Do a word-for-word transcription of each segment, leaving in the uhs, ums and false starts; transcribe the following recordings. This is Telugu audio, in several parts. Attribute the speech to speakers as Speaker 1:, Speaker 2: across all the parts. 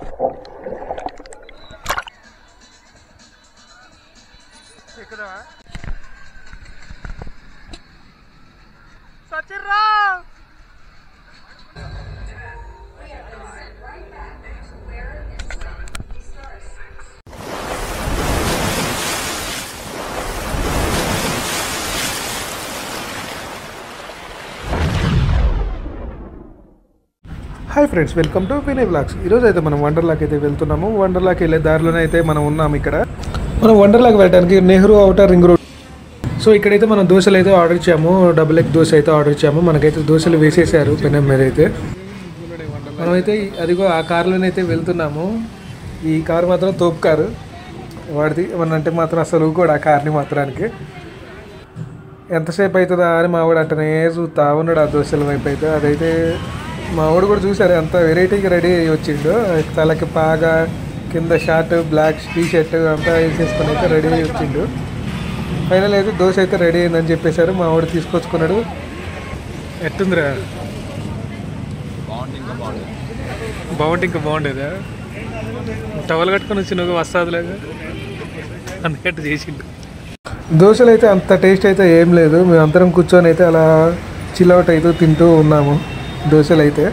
Speaker 1: Hi friends, welcome to Vinay vlogs. ఈరోజు అయితే మనం వండర్లాకి అయితే వెళ్తున్నాము. వండర్లాకి వెళ్ళే దారిలోనే అయితే మనం ఉన్నాము. ఇక్కడ మనం వండర్లాకి వెళ్ళడానికి Nehru outer ring road. So ఇక్కడైతే మనం దోశలు అయితే ఆర్డర్ ఇచ్చాము. డబుల్ ఎగ్ దోశ అయితే ఆర్డర్ ఇచ్చాము. మనకైతే దోశలు వేసేసారు పెనం మీద అయితే. మనమైతే అదిగో ఆ కార్లోనే అయితే వెళ్తున్నాము. ఈ కారు మాత్రం తోపు కారు వాడిది. ఏమన్నంటే మాత్రం అసలు కూడా ఆ కార్ని మాత్రానికి ఎంతసేపు అవుతుందా అని మావాడు అంటనే చూస్తా ఉన్నాడు ఆ దోశల వైపు అయితే. అదైతే మా వాడు కూడా చూసారు అంత వెరైటీగా రెడీ అయ్యి వచ్చిండు. తలకి పాగా, కింద షార్ట్, బ్లాక్ టీ షర్ట్ అంతా వేసేసుకొని అయితే రెడీ అయ్యి వచ్చిండు. ఫైనల్ అయితే దోశ అయితే రెడీ అయిందని చెప్పేశారు. మా వాడు తీసుకొచ్చుకున్నాడు. ఎట్టుందిరా? బాగుంటే ఇంకా బాగుండేదా? టవల్ కట్టుకొని వచ్చి నువ్వు వస్తాదులాగా అందుకట్టు చేసిండు. దోశలు అయితే అంత టేస్ట్ అయితే ఏం లేదు. మేము అందరం కూర్చొని అయితే అలా చిల్అవుట్ అయితే తింటూ ఉన్నాము దోశలు అయితే.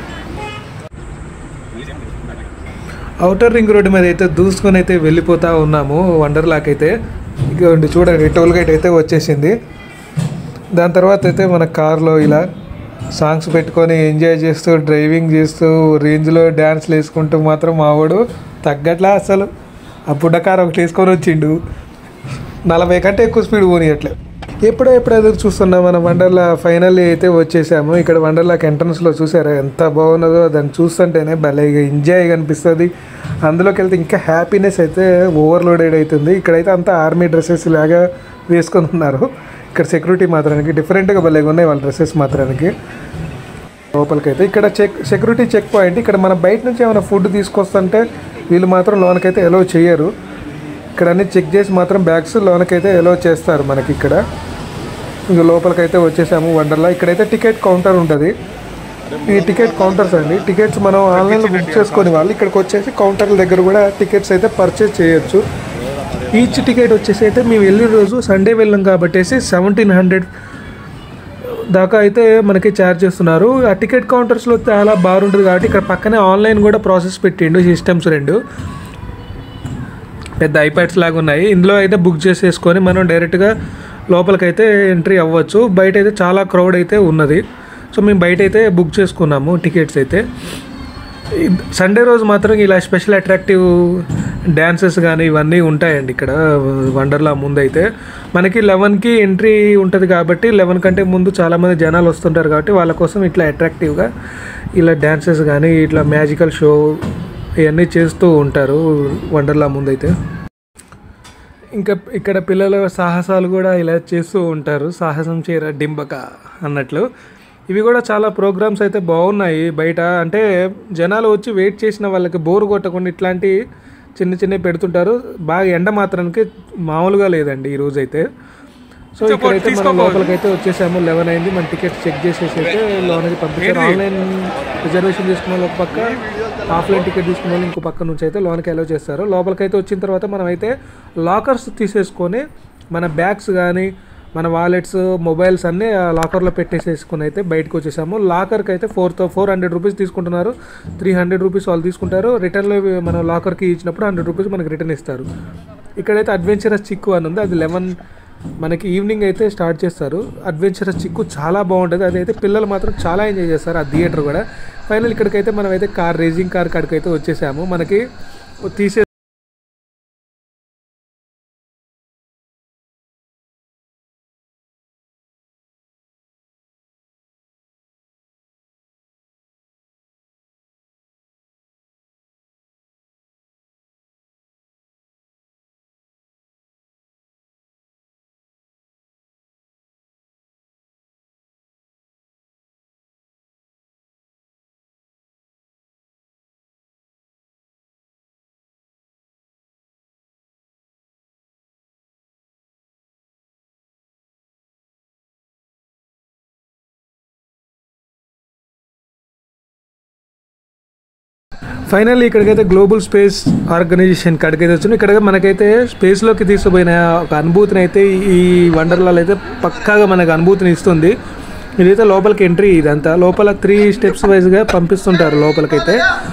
Speaker 1: ఔటర్ రింగ్ రోడ్డు మీద అయితే దూసుకొని అయితే వెళ్ళిపోతూ ఉన్నాము వండర్లాకి అయితే. ఇక చూడండి, టోల్ గేట్ అయితే వచ్చేసింది. దాని తర్వాత అయితే మన కార్లో ఇలా సాంగ్స్ పెట్టుకొని ఎంజాయ్ చేస్తూ డ్రైవింగ్ చేస్తూ రేంజ్లో డ్యాన్స్లు వేసుకుంటూ మాత్రం మావాడు తగ్గట్లా అసలు. ఆ బుడ్డకారు ఒకటి వేసుకొని వచ్చిండు. నలభై కంటే ఎక్కువ స్పీడ్ పోనీయట్లే. ఎప్పుడో ఎప్పుడు ఎదురు చూస్తున్నాం మన వండర్లా. ఫైనల్లీ అయితే వచ్చేసాము. ఇక్కడ వండర్లాకి ఎంట్రన్స్లో చూసారా ఎంత బాగున్నదో. దాన్ని చూస్తుంటేనే భలే ఎంజాయ్ అనిపిస్తుంది. అందులోకి వెళ్తే ఇంకా హ్యాపీనెస్ అయితే ఓవర్లోడెడ్ అవుతుంది. ఇక్కడైతే అంతా ఆర్మీ డ్రెస్సెస్ లాగా వేసుకొని ఉన్నారు. ఇక్కడ సెక్యూరిటీ మాత్రానికి డిఫరెంట్గా భలేగా ఉన్నాయి వాళ్ళ డ్రెస్సెస్ మాత్రానికి. లోపలికైతే ఇక్కడ చెక్ సెక్యూరిటీ చెక్ పాయింట్. ఇక్కడ మన బయట నుంచి ఏమైనా ఫుడ్ తీసుకొస్తుంటే వీళ్ళు మాత్రం లోనకైతే ఎలో చేయరు. ఇక్కడ అన్ని చెక్ చేసి మాత్రం బ్యాగ్స్ లోనకైతే ఎలో చేస్తారు మనకి. ఇక్కడ ఇంక లోపలికైతే వచ్చేసాము వండర్లా. ఇక్కడైతే టికెట్ కౌంటర్ ఉంటుంది. ఈ టికెట్ కౌంటర్స్ అండి. టికెట్స్ మనం ఆన్లైన్లో బుక్ చేసుకునే వాళ్ళు ఇక్కడికి వచ్చేసి కౌంటర్ల దగ్గర కూడా టికెట్స్ అయితే పర్చేజ్ చేయొచ్చు. ఈచ్ టికెట్ వచ్చేసి అయితే మేము వెళ్ళిన రోజు సండే వెళ్ళాం కాబట్టి సెవెంటీన్ హండ్రెడ్ దాకా అయితే మనకి ఛార్జ్ చేస్తున్నారు. ఆ టికెట్ కౌంటర్స్లో చాలా బాగుంటుంది కాబట్టి ఇక్కడ పక్కనే ఆన్లైన్ కూడా ప్రాసెస్ పెట్టిండు. సిస్టమ్స్ రెండు పెద్ద ఐప్యాడ్స్ లాగా ఉన్నాయి. ఇందులో అయితే బుక్ చేసేసుకొని మనం డైరెక్ట్గా లోపలికైతే ఎంట్రీ అవ్వచ్చు. బయట అయితే చాలా క్రౌడ్ అయితే ఉన్నది. సో మేము బయట అయితే బుక్ చేసుకున్నాము టికెట్స్ అయితే. సండే రోజు మాత్రం ఇలా స్పెషల్ అట్రాక్టివ్ డ్యాన్సెస్ కానీ ఇవన్నీ ఉంటాయండి ఇక్కడ వండర్లా ముందైతే. మనకి లెవెన్కి ఎంట్రీ ఉంటుంది కాబట్టి లెవెన్ కంటే ముందు చాలామంది జనాలు వస్తుంటారు కాబట్టి వాళ్ళ కోసం ఇట్లా అట్రాక్టివ్గా ఇలా డ్యాన్సెస్ కానీ ఇట్లా మ్యాజికల్ షో ఇవన్నీ చేస్తూ ఉంటారు వండర్లా ముందైతే. ఇంకా ఇక్కడ పిల్లల సాహసాలు కూడా ఇలా చేస్తూ ఉంటారు. సాహసం చేయరా డింబక అన్నట్లు. ఇవి కూడా చాలా ప్రోగ్రామ్స్ అయితే బాగున్నాయి బయట. అంటే జనాలు వచ్చి వెయిట్ చేసిన వాళ్ళకి బోరు కొట్టకుండా ఇట్లాంటి చిన్న చిన్నవి పెడుతుంటారు. బాగా ఎండ మాత్రానికి మామూలుగా లేదండి ఈరోజు అయితే. సో ఇక్కడైతే మనం లోపలికైతే వచ్చేసాము. లెవెన్ అయింది. మన టికెట్స్ చెక్ చేసేసి అయితే లోనకి పంపించారు. ఆన్లైన్ రిజర్వేషన్ చేసుకున్న వాళ్ళు ఒక పక్క, ఆఫ్లైన్ టికెట్ తీసుకున్న వాళ్ళు ఇంకో పక్క నుంచి అయితే లోనకి అలౌ చేస్తారు. లోపలికైతే వచ్చిన తర్వాత మనం అయితే లాకర్స్ తీసేసుకొని మన బ్యాగ్స్ కానీ మన వాలెట్స్, మొబైల్స్ అన్నీ లాకర్లో పెట్టేసేసుకుని అయితే బయటకు వచ్చేసాము. లాకర్కి అయితే ఫోర్ ఫోర్ హండ్రెడ్ రూపీస్ తీసుకుంటున్నారు. త్రీ హండ్రెడ్ రూపీస్ వాళ్ళు తీసుకుంటారు. రిటర్న్లో మనం లాకర్కి ఇచ్చినప్పుడు హండ్రెడ్ రూపీస్ మనకి రిటర్న్ ఇస్తారు. ఇక్కడైతే అడ్వెంచరస్ చిక్కు అని ఉంది. అది లెవెన్ మనకి ఈవినింగ్ అయితే స్టార్ట్ చేస్తారు. అడ్వెంచరస్ చిక్కు చాలా బాగుంటుంది. అదైతే పిల్లలు మాత్రం చాలా ఎంజాయ్ చేస్తారు ఆ థియేటర్ కూడా. ఫైనల్ ఇక్కడికైతే మనం అయితే కార్ రేసింగ్ కార్ కాడికైతే వచ్చేసాము. మనకి తీసే ఫైనల్లీ ఇక్కడికైతే గ్లోబల్ స్పేస్ ఆర్గనైజేషన్ కాడికైతే వచ్చింది. ఇక్కడ మనకైతే స్పేస్లోకి తీసుకుపోయిన ఒక అనుభూతిని అయితే ఈ వండర్లాలో అయితే పక్కాగా మనకు అనుభూతిని ఇస్తుంది. ఇదైతే లోపలికి ఎంట్రీ, ఇదంతా లోపల త్రీ స్టెప్స్ వైజ్గా పంపిస్తుంటారు లోపలికైతే.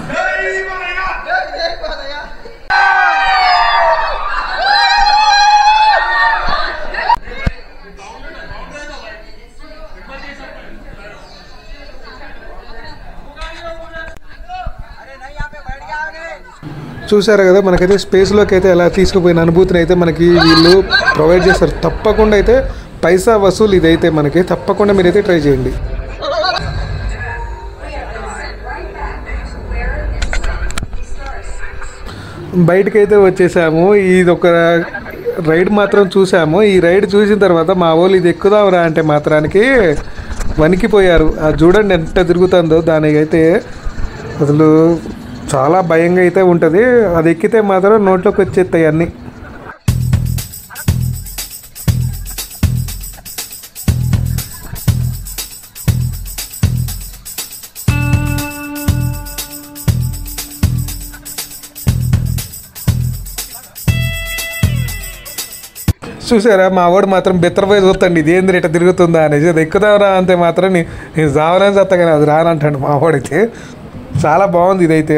Speaker 1: చూసారు కదా మనకైతే స్పేస్లోకి అయితే ఎలా తీసుకుపోయిన అనుభూతిని అయితే మనకి వీళ్ళు ప్రొవైడ్ చేస్తారు. తప్పకుండా అయితే పైసా వసూలు ఇదైతే మనకి, తప్పకుండా మీరైతే ట్రై చేయండి. బయటకైతే వచ్చేసాము. ఇది ఒక రైడ్ మాత్రం చూసాము. ఈ రైడ్ చూసిన తర్వాత మా వాళ్ళు ఇది ఎక్కుదాంరా అంటే మాత్రానికి వణికిపోయారు. అది చూడండి ఎంత తిరుగుతుందో. దానికైతే అసలు చాలా భయంగా అయితే ఉంటుంది. అది ఎక్కితే మాత్రం నోట్లోకి వచ్చేస్తాయి అన్నీ. చూసారా మా వాడు మాత్రం బెత్తరపోయి చూస్తాండి ఇది ఏంది ఇట్లా తిరుగుతుందా అనేసి. అది ఎక్కుదాంరా అంతే మాత్రం నేను రావాలని చేస్తా కానీ అది రానంటాడు మా వాడైతే. చాలా బాగుంది ఇదైతే.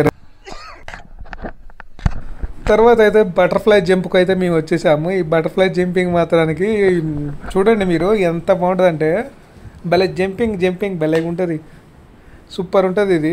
Speaker 1: తర్వాత అయితే బటర్ఫ్లై జంప్కి అయితే మేము వచ్చేసాము. ఈ బటర్ఫ్లై జంపింగ్ మాత్రానికి చూడండి మీరు ఎంత బాగుంటుంది అంటే భలే జంపింగ్ జంపింగ్ భలే ఉంటుంది, సూపర్ ఉంటుంది ఇది.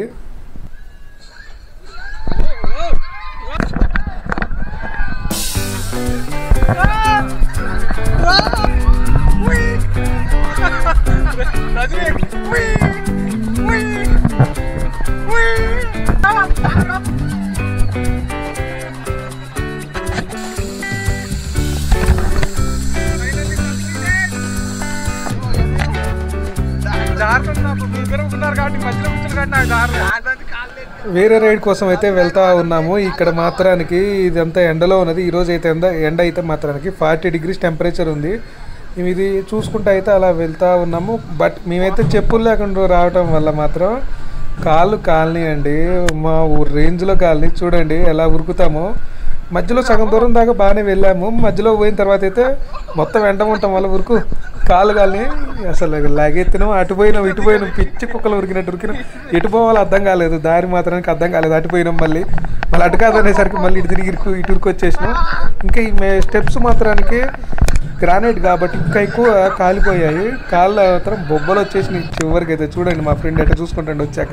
Speaker 1: వేరే రైడ్ కోసం అయితే వెళ్తా ఉన్నాము. ఇక్కడ మాత్రానికి ఇదంతా ఎండలో ఉన్నది. ఈరోజు అయితే ఎండ ఎండ అయితే మాత్రానికి ఫార్టీ డిగ్రీస్ టెంపరేచర్ ఉంది. మేము ఇది చూసుకుంటూ అయితే అలా వెళ్తూ ఉన్నాము. బట్ మేమైతే చెప్పులు లేకుండా రావటం వల్ల మాత్రం కాళ్ళు కాలనీయండి, మా రేంజ్లో కాలనీ. చూడండి ఎలా ఉరుకుతామో. మధ్యలో సగం దూరం దాకా బాగానే వెళ్ళాము. మధ్యలో పోయిన తర్వాత అయితే మొత్తం వెంట ఉండటం వల్ల ఉరుకు కాళ్ళు కాలని అసలు లాగెత్తినాం. అటు పోయినాం ఇటు పోయినాం, పిచ్చి కుక్కలు ఉరికినట్టు ఉరికినాం. ఎటు పోవాలో అర్థం కాలేదు, దారి మాత్రానికి అర్థం కాలేదు. అటు పోయినాం మళ్ళీ మళ్ళీ అటు కాదు అనేసరికి మళ్ళీ ఇటు తిరిగి ఇరుకు ఇటు ఉరికి వచ్చేసినాం. ఇంకా ఈ స్టెప్స్ మాత్రానికి గ్రానైట్ కాబట్టి ఇంకా ఎక్కువ కాలిపోయాయి. కాళ్ళు మాత్రం బొబ్బలు వచ్చేసినాయి చివరికి అయితే. చూడండి మా ఫ్రెండ్ అయితే చూసుకుంటాండి వచ్చాక.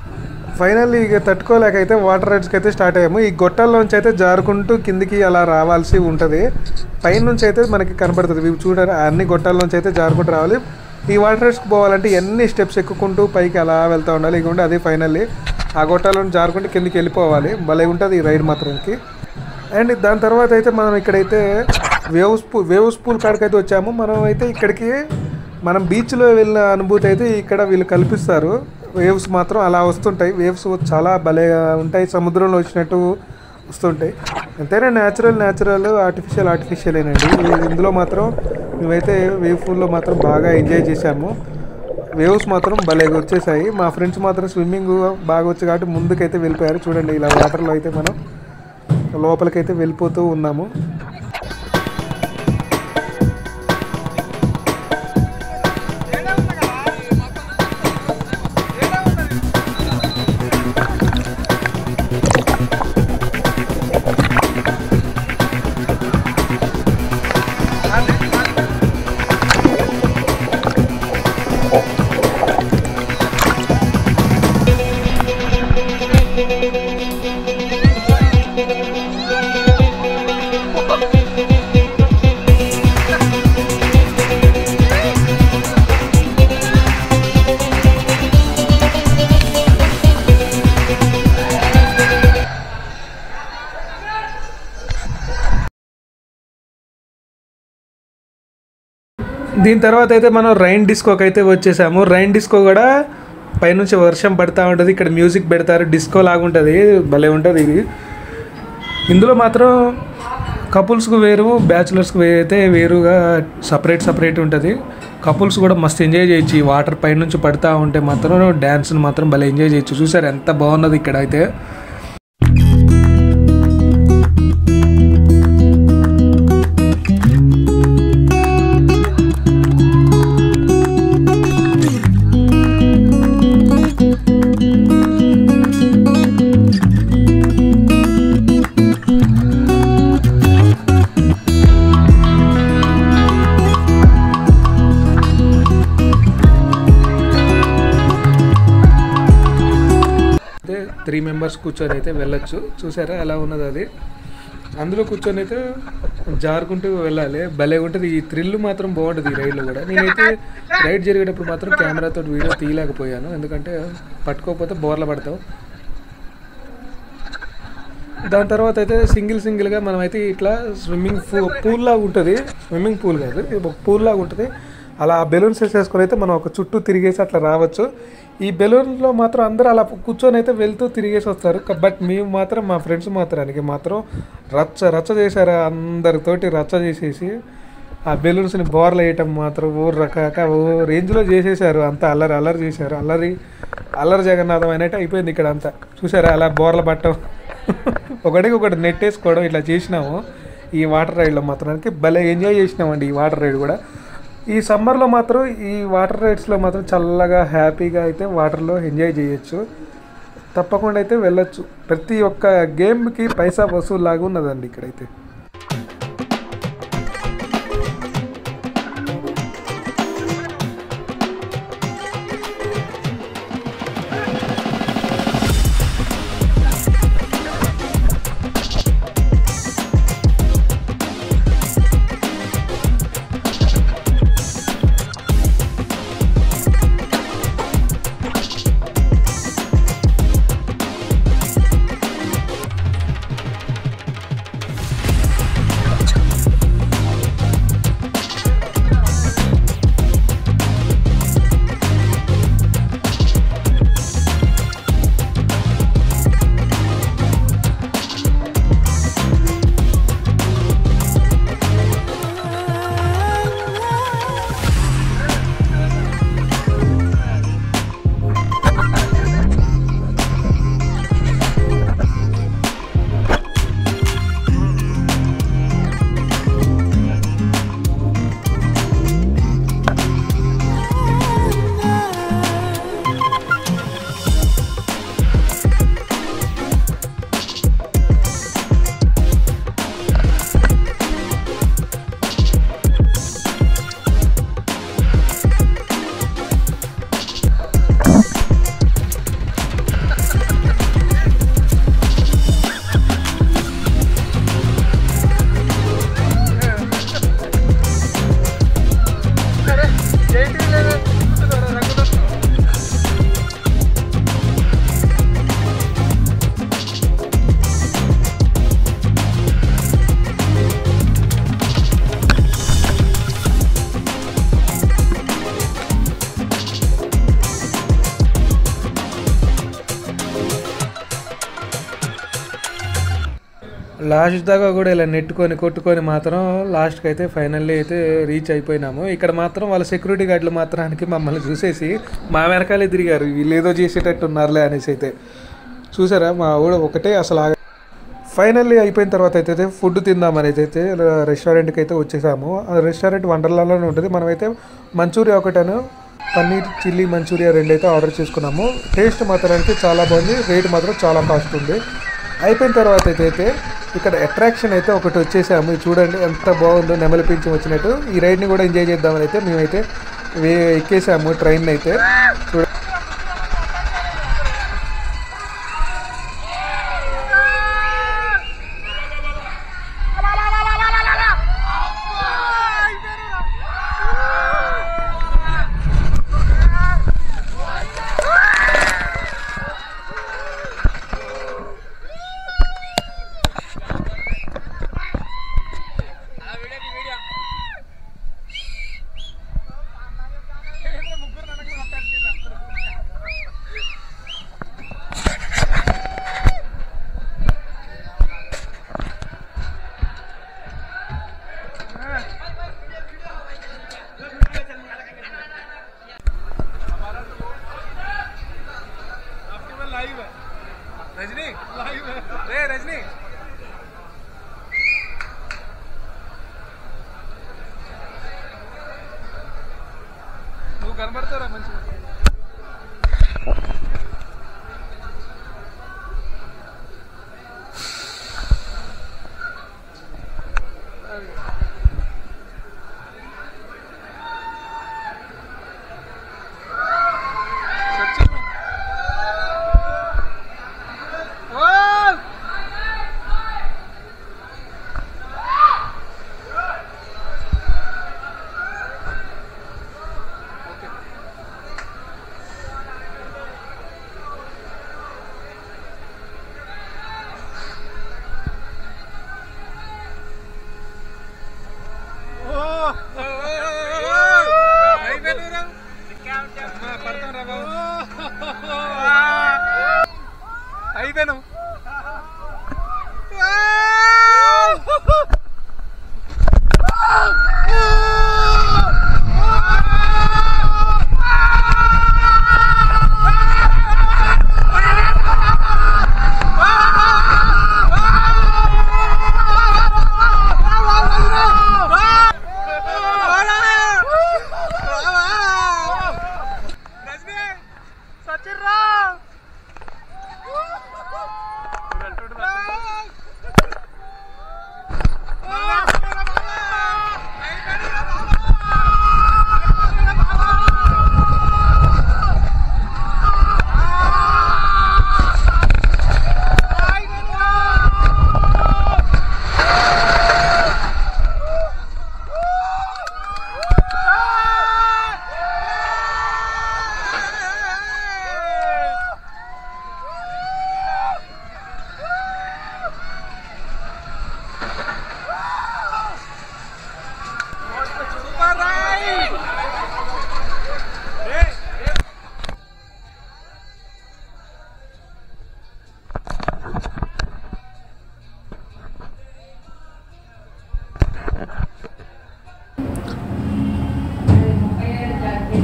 Speaker 1: ఫైనల్లీ ఇక తట్టుకోలేక అయితే వాటర్ రైడ్స్కి అయితే స్టార్ట్ అయ్యాము. ఈ గొట్టాల్లోంచి అయితే జారుకుంటూ కిందికి అలా రావాల్సి ఉంటుంది. పైనుంచి అయితే మనకి కనబడుతుంది. ఇవి చూడండి అన్ని గొట్టాల్లోంచి అయితే జారుకుంటూ రావాలి. ఈ వాటర్ రైడ్స్కి పోవాలంటే ఎన్ని స్టెప్స్ ఎక్కుకుంటూ పైకి అలా వెళ్తూ ఉండాలి. ఇక అదే ఫైనల్లీ ఆ గొట్టాలను జారుకుంటూ కిందికి వెళ్ళిపోవాలి. భలే ఉంటుంది ఈ రైడ్ మాత్రానికి. అండ్ దాని తర్వాత అయితే మనం ఇక్కడైతే వేవ్స్ పూల్ వేవ్స్ పూల్ కాడికి అయితే వచ్చాము. మనం అయితే ఇక్కడికి మనం బీచ్లో వెళ్ళిన అనుభూతి అయితే ఇక్కడ వీళ్ళు కల్పిస్తారు. వేవ్స్ మాత్రం అలా వస్తుంటాయి. వేవ్స్ చాలా భలేగా ఉంటాయి, సముద్రంలో వచ్చినట్టు వస్తుంటాయి. అంతేనా న్యాచురల్ న్యాచురల్ ఆర్టిఫిషియల్ ఆర్టిఫిషియలేనండి. ఇందులో మాత్రం మేమైతే వేవ్ పూల్లో మాత్రం బాగా ఎంజాయ్ చేశాము. వేవ్స్ మాత్రం భలేగా వచ్చేసాయి. మా ఫ్రెండ్స్ మాత్రం స్విమ్మింగ్ బాగా వచ్చి కాబట్టి ముందుకైతే వెళ్ళిపోయారు. చూడండి ఇలా వాటర్లో అయితే మనం లోపలికైతే వెళ్ళిపోతూ ఉన్నాము. దీని తర్వాత అయితే మనం రైన్ డిస్కోకి అయితే వచ్చేసాము. రైన్ డిస్కో కూడా పైనుంచి వర్షం పడుతూ ఉంటుంది. ఇక్కడ మ్యూజిక్ పెడతారు, డిస్కో లాగా ఉంటుంది, భలే ఉంటుంది ఇది. ఇందులో మాత్రం కపుల్స్కు వేరు, బ్యాచులర్స్కి వేరు అయితే వేరుగా సపరేట్ సపరేట్ ఉంటుంది. కపుల్స్ కూడా మస్తు ఎంజాయ్ చేయొచ్చు. ఈ వాటర్ పైనుంచి పడుతూ ఉంటే మాత్రం డ్యాన్స్ని మాత్రం భలే ఎంజాయ్ చేయొచ్చు. చూసారు ఎంత బాగున్నది ఇక్కడ అయితే. త్రీ మెంబర్స్ కూర్చొని అయితే వెళ్ళొచ్చు. చూసారా ఎలా ఉన్నది అది. అందులో కూర్చొని అయితే జారుకుంటూ వెళ్ళాలి, భలే ఉంటుంది. ఈ థ్రిల్ మాత్రం బాగుంటుంది ఈ రైడ్లో కూడా. నేనైతే రైడ్ జరిగేటప్పుడు మాత్రం కెమెరాతో వీడియో తీయలేకపోయాను, ఎందుకంటే పట్టుకోకపోతే బోర్ల పడతాం. దాని తర్వాత అయితే సింగిల్ సింగిల్గా మనం అయితే ఇట్లా స్విమ్మింగ్ పూ పూల్ లాగా ఉంటుంది, స్విమ్మింగ్ పూల్ కాదు ఒక పూల్ లాగా ఉంటుంది. అలా బెలూన్స్ వేసేసుకొని అయితే మనం ఒక చుట్టూ తిరిగేసి అట్లా రావచ్చు. ఈ బెలూన్లో మాత్రం అందరూ అలా కూర్చొని అయితే వెళ్తూ తిరిగేసి వస్తారు. బట్ మేము మాత్రం మా ఫ్రెండ్స్ మాత్రానికి మాత్రం రచ్చ రచ్చ చేశారు, అందరితోటి రచ్చ చేసేసి ఆ బెలూన్స్ని బోర్లు వేయటం మాత్రం ఓ రకాక ఓ రేంజ్లో చేసేసారు. అంతా అల్లరి అల్లరి చేశారు, అల్లరి అల్లరి జగన్నాథం అనేది అయిపోయింది ఇక్కడ అంతా. చూసారా అలా బోర్ల పట్టడం, ఒకటికి ఒకటి నెట్ వేసుకోవడం ఇట్లా చేసినాము. ఈ వాటర్ రైడ్లో మాత్రానికి భలే ఎంజాయ్ చేసినామండి ఈ వాటర్ రైడ్ కూడా. ఈ సమ్మర్లో మాత్రం ఈ వాటర్ రైడ్స్లో మాత్రం చల్లగా హ్యాపీగా అయితే వాటర్లో ఎంజాయ్ చేయొచ్చు. తప్పకుండా అయితే వెళ్ళొచ్చు. ప్రతి ఒక్క గేమ్కి పైసా వసూలు లాగా ఉన్నదండి ఇక్కడైతే. లాస్ట్ దాకా కూడా ఇలా నెట్టుకొని కొట్టుకొని మాత్రం లాస్ట్కి అయితే ఫైనల్లీ అయితే రీచ్ అయిపోయినాము. ఇక్కడ మాత్రం వాళ్ళ సెక్యూరిటీ గార్డులు మాత్రానికి మమ్మల్ని చూసేసి మా వెనకాలే తిరిగారు, వీళ్ళు ఏదో చేసేటట్టు ఉన్నారులే అనేసి. అయితే చూసారా మా ఊడ ఒకటే అసలు. ఫైనల్లీ అయిపోయిన తర్వాత అయితే ఫుడ్ తిందామని అయితే రెస్టారెంట్కి అయితే వచ్చేసాము. ఆ రెస్టారెంట్ వండర్లాలోనే ఉంటుంది. మనమైతే మంచూరియా ఒకటను పన్నీర్ చిల్లీ మంచూరియా రెండు అయితే ఆర్డర్ చేసుకున్నాము. టేస్ట్ మాత్రానికి చాలా బాగుంది, రేట్ మాత్రం చాలా కాస్ట్ ఉంది. అయిపోయిన తర్వాత అయితే ఇక్కడ అట్రాక్షన్ అయితే ఒకటి వచ్చేసాము. చూడండి ఎంత బాగుందో, నెమలి పింఛం వచ్చినట్టు. ఈ రైడ్ని కూడా ఎంజాయ్ చేద్దామని అయితే మేమైతే వే ఎక్కేసాము ట్రైన్ అయితే. చూడ रजनी लाइव है रे रजनी నువ్వు కనబడతారా మంచిగా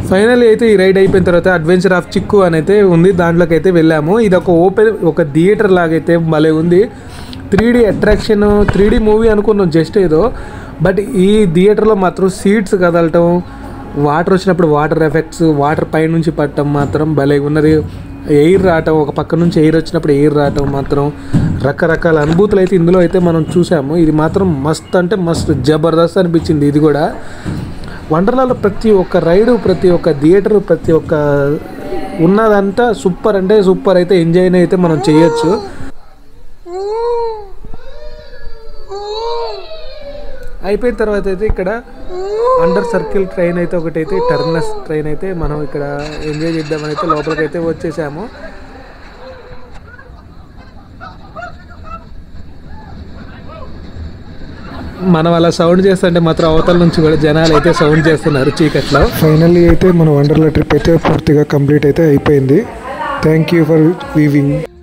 Speaker 1: ఫైనల్లీ అయితే ఈ రైడ్ అయిపోయిన తర్వాత అడ్వెంచర్ ఆఫ్ చిక్కు అని అయితే ఉంది, దాంట్లోకి అయితే వెళ్ళాము. ఇది ఒక ఓపెన్ ఒక థియేటర్ లాగైతే భలే ఉంది. Three D attraction, three D movie అనుకున్నాం జస్ట్ ఏదో, బట్ ఈ థియేటర్లో మాత్రం సీట్స్ కదలటం, వాటర్ వచ్చినప్పుడు వాటర్ ఎఫెక్ట్స్, వాటర్ పై నుంచి పడటం మాత్రం భలే ఉన్నది. ఎయిర్ రావటం, ఒక పక్క నుంచి ఎయిర్ వచ్చినప్పుడు ఎయిర్ రావటం మాత్రం రకరకాల అనుభూతులు అయితే ఇందులో అయితే మనం చూసాము. ఇది మాత్రం మస్త్ అంటే మస్త్ జబర్దస్త్ అనిపించింది. ఇది కూడా వండర్లాలో ప్రతి ఒక్క రైడు, ప్రతి ఒక్క థియేటర్, ప్రతి ఒక్క ఉన్నదంతా సూపర్ అంటే సూపర్ అయితే ఎంజాయ్ అయితే మనం చేయొచ్చు. అయిపోయిన తర్వాత అయితే ఇక్కడ అండర్ సర్కిల్ ట్రైన్ అయితే ఒకటైతే టర్నస్ ట్రైన్ అయితే మనం ఇక్కడ ఎంజాయ్ చేద్దామని అయితే లోపలికి అయితే వచ్చేసాము. మనం అలా సౌండ్ చేస్తుంటే మాత్రం అవతల నుంచి కూడా జనాలు అయితే సౌండ్ చేస్తున్నారు చీకట్లో. ఫైనల్లీ అయితే మన వండర్లా ట్రిప్ అయితే పూర్తిగా కంప్లీట్ అయితే అయిపోయింది. Thank you for weaving.